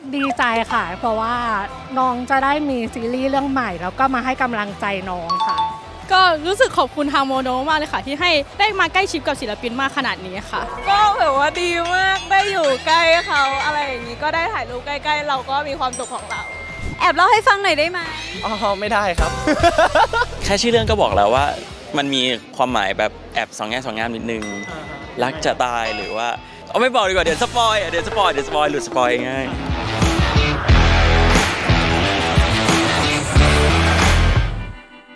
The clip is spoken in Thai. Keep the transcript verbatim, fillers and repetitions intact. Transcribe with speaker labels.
Speaker 1: ดีใจค่ะเพราะว่าน้องจะได้มีซีรีส์เรื่องใหม่แล้วก็มาให้กำลังใจน้องค่ะ
Speaker 2: ก็รู้สึกขอบคุณทางโมโนมากเลยค่ะที่ให้ได้มาใกล้ชิดกับศิลปินมากขนาดนี้ค่ะ
Speaker 3: ก็แบบว่าดีมากได้อยู่ใกล้เขาอะไรอย่างนี้ก็ได้ถ่ายรูปใกล้ๆเราก็มีความสุขของเรา
Speaker 4: แอบเล่าให้ฟังหน่อยได้ไหม
Speaker 5: อ๋อไม่ได้ครับ
Speaker 6: แค่ชื่อเรื่องก็บอกแล้วว่ามันมีความหมายแบบแอบสองแง่สองงามนิดนึงรักจะตายหรือว่าเอาไม่บอกดีกว่าเดี๋ยวสปอยเดี๋ยวสปอยเดี๋ยวสปอยหลุดสปอยง่าย